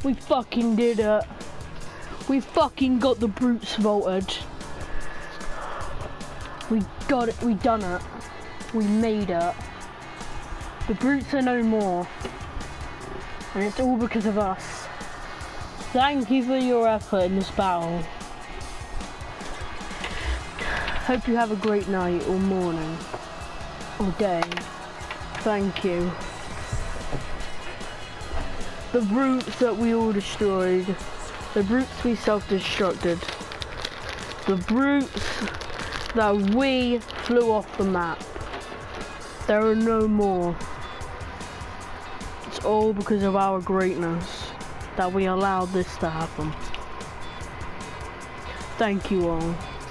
We fucking did it. We fucking got the brutes vaulted. We got it, we done it. We made it. The brutes are no more. And it's all because of us. Thank you for your effort in this battle. Hope you have a great night or morning or day. Thank you. The brutes that we all destroyed. The brutes we self-destructed. The brutes that we flew off the map. There are no more. It's all because of our greatness that we allowed this to happen. Thank you all.